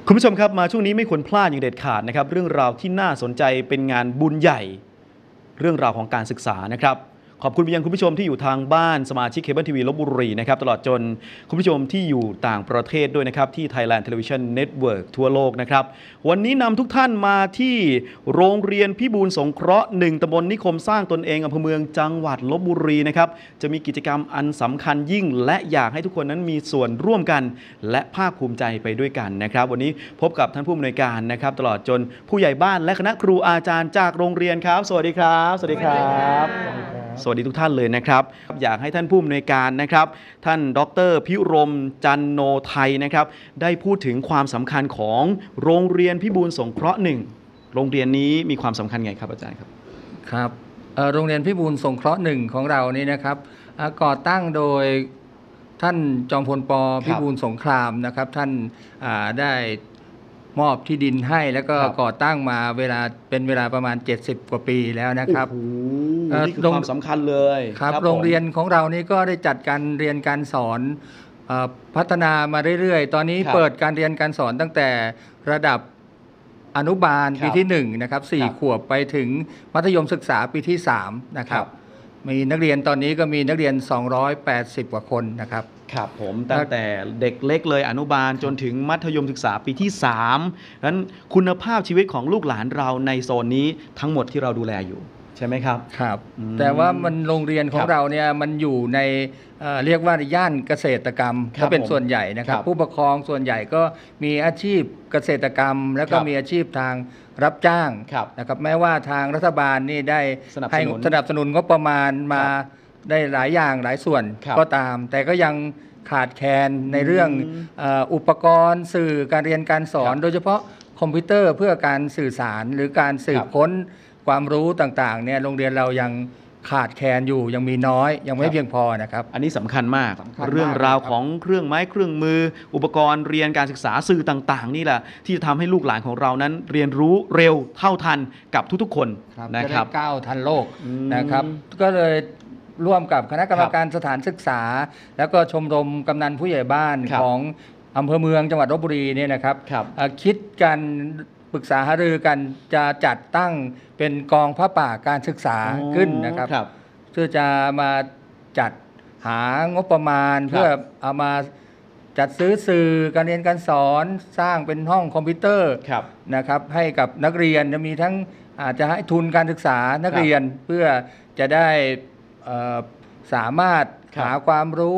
คุณผู้ชมครับมาช่วงนี้ไม่ควรพลาดอย่างเด็ดขาดนะครับเรื่องราวที่น่าสนใจเป็นงานบุญใหญ่เรื่องราวของการศึกษานะครับขอบคุณไปยังคุณผู้ชมที่อยู่ทางบ้านสมาชิกเคเบิลทีวีลพบุรีนะครับตลอดจนคุณผู้ชมที่อยู่ต่างประเทศด้วยนะครับที่ Thailand Television Network ทั่วโลกนะครับวันนี้นำทุกท่านมาที่โรงเรียนพิบูลสงเคราะห์1ตำบลนิคมสร้างตนเองอำเภอเมืองจังหวัดลพบุรีนะครับจะมีกิจกรรมอันสำคัญยิ่งและอยากให้ทุกคนนั้นมีส่วนร่วมกันและภาคภูมิใจไปด้วยกันนะครับวันนี้พบกับท่านผู้อำนวยการนะครับตลอดจนผู้ใหญ่บ้านและคณะครูอาจารย์จากโรงเรียนครับสวัสดีครับสวัสดีครับสวัสดีทุกท่านเลยนะครับอยากให้ท่านผู้อำนวยการนะครับท่านดร.พิรมจันโนไทยนะครับได้พูดถึงความสำคัญของโรงเรียนพิบูลสงเคราะห์1โรงเรียนนี้มีความสำคัญไงครับอาจารย์ครับครับโรงเรียนพิบูลสงเคราะห์1ของเรานี่นะครับก่อตั้งโดยท่านจอมพล ป.พิบูลสงครามนะครับท่านได้มอบที่ดินให้แล้วก็ก่อตั้งมาเป็นเวลาประมาณ70กว่าปีแล้วนะครับนี่คือความสำคัญเลยครับโรงเรียนของเรานี่ก็ได้จัดการเรียนการสอนพัฒนามาเรื่อยๆตอนนี้เปิดการเรียนการสอนตั้งแต่ระดับอนุบาลปีที่1นะครับ4ขวบไปถึงมัธยมศึกษาปีที่3นะครับมีนักเรียนตอนนี้ก็มีนักเรียน280กว่าคนนะครับครับผมตั้งแต่เด็กเล็กเลยอนุบาลจนถึงมัธยมศึกษาปีที่3นั้นคุณภาพชีวิตของลูกหลานเราในโซนนี้ทั้งหมดที่เราดูแลอยู่ใช่ไหมครับครับแต่ว่ามันโรงเรียนของเราเนี่ยมันอยู่ในเรียกว่าย่านเกษตรกรรมก็เป็นส่วนใหญ่นะครับผู้ปกครองส่วนใหญ่ก็มีอาชีพเกษตรกรรมแล้วก็มีอาชีพทางรับจ้างนะครับแม้ว่าทางรัฐบาลนี่ได้ให้สนับสนุนงบประมาณมาได้หลายอย่างหลายส่วนก็ตามแต่ก็ยังขาดแคลนในเรื่องอุปกรณ์สื่อการเรียนการสอนโดยเฉพาะคอมพิวเตอร์เพื่อการสื่อสารหรือการสืบค้นความรู้ต่างๆเนี่ยโรงเรียนเรายังขาดแคลนอยู่ยังมีน้อยยังไม่เพียงพอนะครับอันนี้สำคัญมากเรื่องราวของเครื่องไม้เครื่องมืออุปกรณ์เรียนการศึกษาสื่อต่างๆนี่แหละที่จะทำให้ลูกหลานของเรานั้นเรียนรู้เร็วเท่าทันกับทุกๆคนนะครับก้าวทันโลกนะครับก็เลยร่วมกับคณะกรรมการสถานศึกษาแล้วก็ชมรมกำนันผู้ใหญ่บ้านของอำเภอเมืองจังหวัดลพบุรีเนี่ยนะครับคิดกันปรึกษาหารือกันจะจัดตั้งเป็นกองผ้าป่าการศึกษาขึ้นนะครับเพื่อจะมาจัดหางบประมาณเพื่อเอามาจัดซื้อสื่อการเรียนการสอนสร้างเป็นห้องคอมพิวเตอร์นะครับให้กับนักเรียนจะมีทั้งอาจจะให้ทุนการศึกษานักเรียนเพื่อจะได้สามารถหาความรู้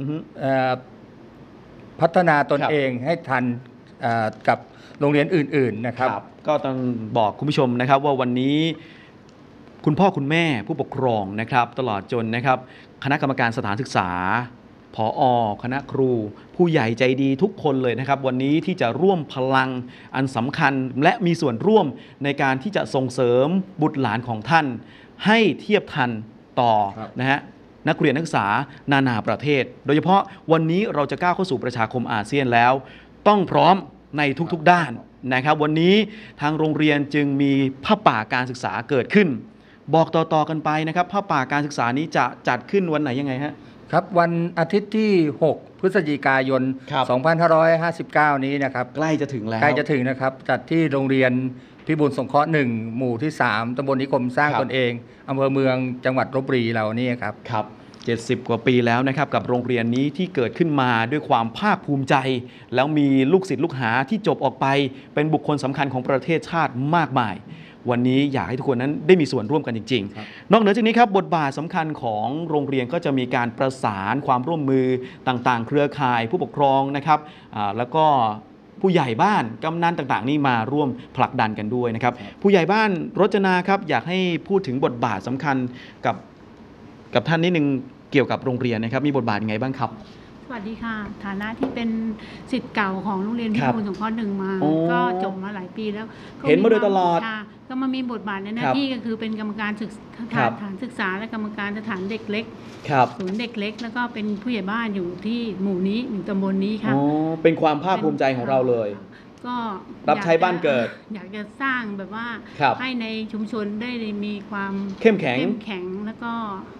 พัฒนาตนเองให้ทันกับโรงเรียนอื่นๆนะครับก็ต้องบอกคุณผู้ชมนะครับว่าวันนี้คุณพ่อคุณแม่ผู้ปกครองนะครับตลอดจนนะครับคณะกรรมการสถานศึกษาผอ.คณะครูผู้ใหญ่ใจดีทุกคนเลยนะครับวันนี้ที่จะร่วมพลังอันสำคัญและมีส่วนร่วมในการที่จะส่งเสริมบุตรหลานของท่านให้เทียบทันต่อนะฮะนักเรียนนักศึกษานานาประเทศโดยเฉพาะวันนี้เราจะก้าวเข้าสู่ประชาคมอาเซียนแล้วต้องพร้อมในทุกๆด้านนะครับวันนี้ทางโรงเรียนจึงมีผ้าป่าการศึกษาเกิดขึ้นบอกต่อๆกันไปนะครับผ้าป่าการศึกษานี้จะจัดขึ้นวันไหนยังไงฮะครับวันอาทิตย์ที่6พฤศจิกายน2559นี้นะครับใกล้จะถึงแล้วใกล้จะถึงนะครับจัดที่โรงเรียนพิบูลสงเคราะห์1หมู่ที่3ตำบลนิคมสร้างตนเองอำเภอเมืองจังหวัดลพบุรีเรานี่ครับ 70กว่าปีแล้วนะครับกับโรงเรียนนี้ที่เกิดขึ้นมาด้วยความภาคภูมิใจแล้วมีลูกศิษย์ลูกหาที่จบออกไปเป็นบุคคลสำคัญของประเทศชาติมากมายวันนี้อยากให้ทุกคนนั้นได้มีส่วนร่วมกันจริงๆนอกเหนือจากนี้ครับบทบาทสำคัญของโรงเรียนก็จะมีการประสานความร่วมมือต่างๆเครือข่ายผู้ปกครองนะครับแล้วก็ผู้ใหญ่บ้านกำนันต่างๆนี่มาร่วมผลักดันกันด้วยนะครับผู้ใหญ่บ้านรจนาครับอยากให้พูดถึงบทบาทสำคัญกับท่านนิดนึงเกี่ยวกับโรงเรียนนะครับมีบทบาทยังไงบ้างครับสวัสดีค่ะฐานะที่เป็นศิษย์เก่าของโรงเรียนพิบูลสงเคราะห์1มาก็จบมาหลายปีแล้วเห็นมาโดยตลอดก็มามีบทบาทในหน้าที่ก็คือเป็นกรรมการสถานศึกษาและกรรมการสถานเด็กเล็กศูนย์เด็กเล็กแล้วก็เป็นผู้ใหญ่บ้านอยู่ที่หมู่นี้อยู่ตำบลนี้ค่ะเป็นความภาคภูมิใจของเราเลยก็รับใช้บ้านเกิดอยากจะสร้างแบบว่าให้ในชุมชนได้มีความเข้มแข็งแล้วก็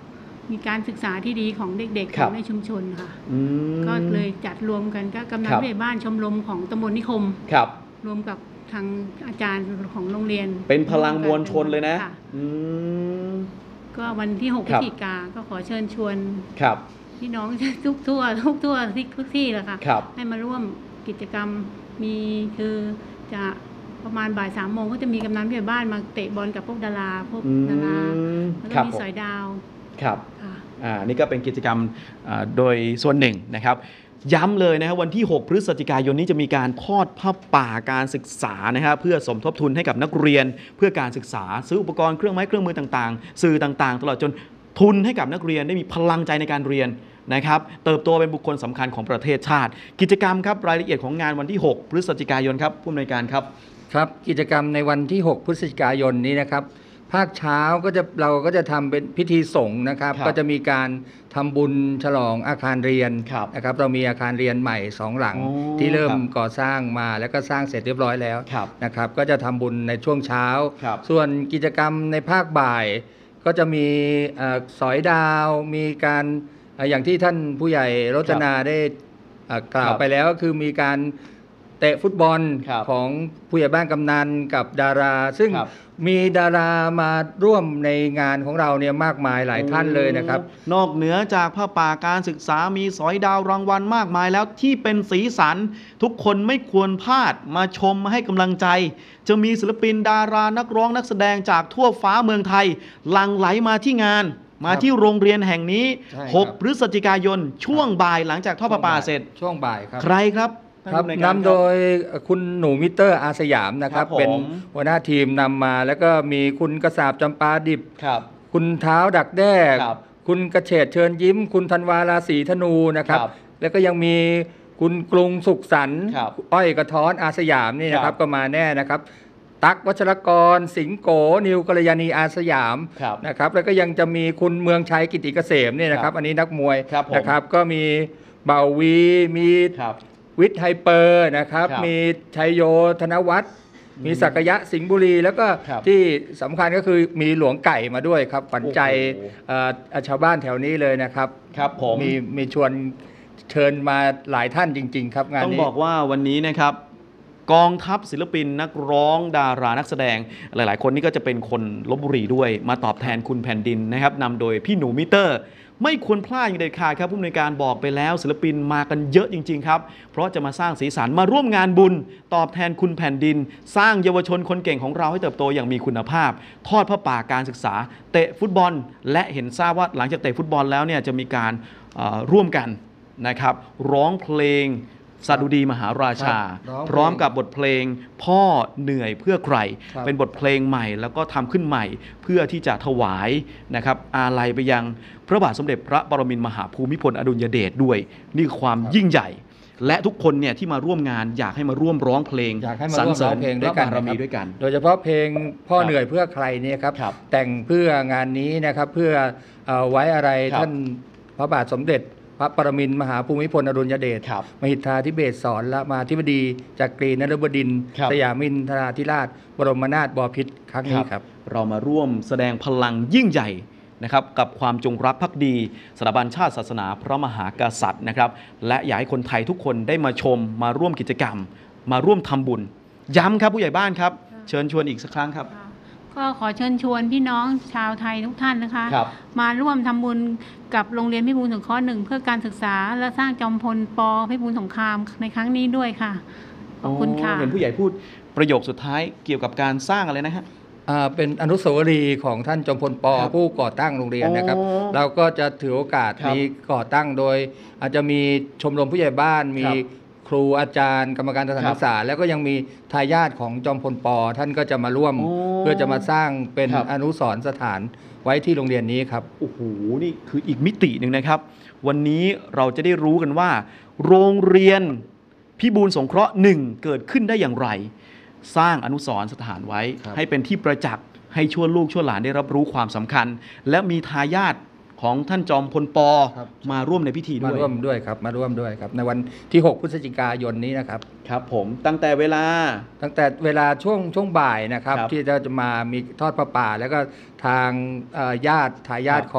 มีการศึกษาที่ดีของเด็กๆคขรัอบ งในชุมชนค่ะอืมก็เลยจัดรวมกันก็กำนันครับผู้ใหญ่บ้านชมรมของตำบลนิคมครับรวมกับทางอาจารย์ของโรงเรียนเป็นพลังมวลชนเลยนะค่อืมก็วันที่6 พคฤรัศบจิกาก็ขอเชิญชวนครับพี่น้อง ทุกที่แหละค่ะครับให้มาร่วมกิจกรรมมีคือจะประมาณบ่าย3 โมงก็จะมีกำนันผู้ใหญ่บ้านมาเตะบอลกับพวกดาราดาราแล้วคก็รับมีผมสอยดาวครับค่ะนี่ก็เป็นกิจกรรมโดยส่วนหนึ่งนะครับ ย้ำเลยนะครับวันที่ 6 พฤศจิกายนนี้จะมีการทอดผ้าป่าการศึกษานะครับเพื่อสมทบทุนให้กับนักเรียนเพื่อการศึกษาซื้ออุปกรณ์เครื่องไม้เครื่องมือต่างๆ สื่อต่างๆ ตลอดจนทุนให้กับนักเรียนได้มีพลังใจในการเรียนนะครับเติบโตเป็นบุคคลสำคัญของประเทศชาติ กิจกรรมครับรายละเอียดของงานวันที่ 6 พฤศจิกายนครับผู้อำนวยการครับครับกิจกรรมในวันที่ 6 พฤศจิกายนนี้นะครับภาคเช้าเราก็จะทำเป็นพิธีสงฆ์นะครับครับก็จะมีการทำบุญฉลองอาคารเรียนครับนะครับเรามีอาคารเรียนใหม่ 2 หลังอ๋อที่เริ่มครับก่อสร้างมาแล้วก็สร้างเสร็จเรียบร้อยแล้วครับนะครับก็จะทำบุญในช่วงเช้าครับส่วนกิจกรรมในภาคบ่ายก็จะมีสอยดาวมีการอย่างที่ท่านผู้ใหญ่รจนาได้กล่าคว รับไปแล้วก็คือมีการเตะฟุตบอลครับของผู้ใหญ่บ้านกำนันกับดารา ซึ่งครับมีดารามาร่วมในงานของเราเนี่ยมากมายหลายท่านเลยนะครับนอกเหนือจากผ้าป่าการศึกษามีสอยดาวรางวัลมากมายแล้วที่เป็นสีสัน ทุกคนไม่ควรพลาดมาชมมาให้กำลังใจ จะมีศิลปินดารานักร้องนักแสดงจากทั่วฟ้าเมืองไทยหลั่งไหลมาที่งาน มาที่โรงเรียนแห่งนี้ใช่ครับ 6 พฤศจิกายนช่วงบ่ายหลังจากทอดผ้าป่าเสร็จช่วงบ่ายครับใครครับครับท่าผู้อำวยการนำโดยคุณหนูมิเตอร์อาสยามนะครับครับผมเป็นหัวหน้าทีมนำมา แล้วก็มีคุณกระสาบจำปาดิบครับคุณเท้าดักแด้ครับคุณกระเฉดเชิญยิ้ม คุณธันวาราศีธนูนะครับครับแล้วก็ยังมีคุณกรุงสุขสันต์ครับอ้อยกระท้อนอาสยามนี่นะคครัรับบ ก็มาแน่นะครับ ตั๊กวัชรกร สิงโก นิวกัลยาณีอาสยามครับนะครับ แล้วก็ยังจะมีคุณเมืองชัยกิติเกษมเนี่ยนะครับ อันนี้นักมวยครับผมนะครับ ก็มีเบาวีมีครับวิทย์ไฮเปอร์นะครับครับมีชัยโยธนวัฒน์มีศักยะสิงห์บุรี แล้วก็ครับที่สำคัญก็คือมีหลวงไก่มาด้วยครับขวัญใจโอ้โหชาวบ้านแถวนี้เลยนะครับครับผมมีชวนเชิญมาหลายท่านจริง ๆ ครับงานต้องนี้บอกว่าวันนี้นะครับกองทัพศิลปินนักร้องดารานักแสดงหลาย ๆ คนนี่ก็จะเป็นคนลบบุรีด้วยมาตอบแทนคุณแผ่นดินนะครับนำโดยพี่หนูมิเตอร์ ไม่ควรพลาดอย่างเด็ดขาดครับผู้อำนวยการบอกไปแล้วศิลปินมากันเยอะจริง ๆ ครับ เพราะจะมาสร้างสีสันมาร่วมงานบุญ ตอบแทนคุณแผ่นดิน สร้างเยาวชนคนเก่งของเราให้เติบโตอย่างมีคุณภาพ ทอดผ้าป่าการศึกษา เตะฟุตบอล และเห็นทราบว่าหลังจากเตะฟุตบอลแล้วเนี่ยจะมีการร่วมกันนะครับร้องเพลงสดุดีมหาราชาครับร้องเพลงพร้อมกับบทเพลงพ่อเหนื่อยเพื่อใครครับเป็นบทเพลงใหม่แล้วก็ทำขึ้นใหม่เพื่อที่จะถวายนะครับอาลัยไปยังพระบาทสมเด็จพระปรมินทรมหาภูมิพลอดุลยเดชด้วย นี่คือความยิ่งใหญ่ และทุกคนเนี่ยที่มาร่วมงานอยากให้มาร่วมร้องเพลงอยากให้มาสรร่วมเสร้ริอญงเพลงพด้วระยกันบารมีนะครับด้วยกันโดยเฉพาะเพลงพ่อครับเหนื่อยเพื่อใครเนี่ยครับครับแต่งเพื่องานนี้นะครับเพื่อไว้อะไรครับท่านพระบาทสมเด็จพระปรมินทรมหาภูมิพลอดุลยเดชครับมหิทธาธิเบศรสอนละมาธิบดีจักรีนฤบดินทร์ครับสยามินทราธิราช บรมนาถบพิตรครั้งนี้ครับเรามาร่วมแสดงพลังยิ่งใหญ่นะครับกับความจงรักภักดีสถาบันชาติศาสนาพระมหากษัตริย์นะครับและอยากให้คนไทยทุกคนได้มาชมมาร่วมกิจกรรม มาร่วมทำบุญ ย้ำครับผู้ใหญ่บ้านครับ เชิญชวนอีกสักครั้งครับก็ขอเชิญชวนพี่น้องชาวไทยทุกท่านนะคะครับมาร่วมทำบุญกับโรงเรียนพิบูลสงเคราะห์1เพื่อการศึกษาและสร้างจอมพลปพิบูลสงครามในครั้งนี้ด้วยค่ะขอบคุณค่ะเห็นผู้ใหญ่พูดประโยคสุดท้ายเกี่ยวกับการสร้างอะไรนะฮะเป็นอนุสาวรีย์ของท่านจอมพลปครับผู้ก่อตั้งโรงเรียนนะครับอ๋อเราก็จะถือโอกาสครับนี้ก่อตั้งโดย อาจจะมีชมรมผู้ใหญ่บ้าน มีครับครูอาจารย์ กรรมการสถานครับศึกษา แล้วก็ยังมีทายาทของจอมพลปท่านก็จะมาร่วมอ๋อเพื่อจะมาสร้างเป็นครับอนุสรณ์สถานไว้ที่โรงเรียนนี้ครับโอ้โห นี่คืออีกมิติหนึ่งนะครับ วันนี้เราจะได้รู้กันว่า โรงเรียนพิบูลสงเคราะห์1เกิดขึ้นได้อย่างไร สร้างอนุสรณ์สถานไว้ครับให้เป็นที่ประจักษ์ให้ชั่วลูกชั่วหลานได้รับรู้ความสำคัญ และมีทายาทของท่านจอมพลปครับมาร่วมในพิธีมาด้วยร่วมด้วยครับ มาร่วมด้วยครับ ในวันที่ 6 พฤศจิกายนนี้นะครับครับผมตั้งแต่เวลาตั้งแต่เวลาช่วงบ่ายนะครับครับที่จะมามีทอดประป่า แล้วก็ทางญาติทายาทครับของ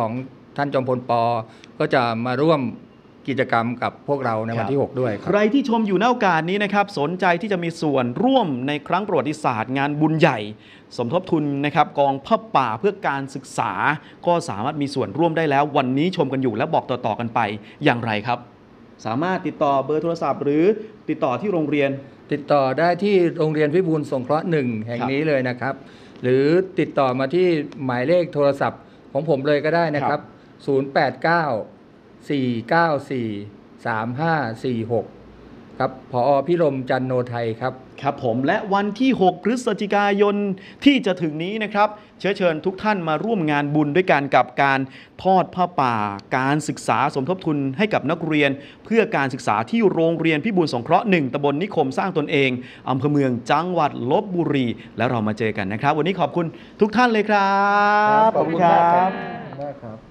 ท่านจอมพลป.ก็จะมาร่วมกิจกรรมกับพวกเราในวันที่ 6 ด้วยคใครับ รที่ชมอยู่ณโอกาสนี้นะครับสนใจที่จะมีส่วนร่วมในครั้งประวัติศาสตร์งานบุญใหญ่ สมทบทุนนะครับกองผ้าป่าเพื่อการศึกษาก็สามารถมีส่วนร่วมได้แล้ววันนี้ชมกันอยู่และบอกต่อๆกันไปอย่างไรครับ สามารถติดต่อเบอร์โทรศัพท์หรือติดต่อที่โรงเรียนติดต่อได้ที่โรงเรียนพิบูลสงเคราะห์1แห่งนี้เลยนะครับหรือติดต่อมาที่หมายเลขโทรศัพท์ของผมเลยก็ได้นะครับ 089-494-3546 ครับผอ.พิรมจันโนไทยครับครับผมและวันที่ 6 พฤศจิกายนที่จะถึงนี้นะครับเชิญทุกท่านมาร่วมงานบุญด้วยกันกับการทอดผ้าป่าการศึกษาสมทบทุนให้กับนักเรียนเพื่อการศึกษาที่โรงเรียนพิบูลสงเคราะห์1ตำบลนิคมสร้างตนเองอำเภอเมืองจังหวัดลพบุรีแล้วเรามาเจอกันนะครับวันนี้ขอบคุณทุกท่านเลยครับขอบคุณมากครับ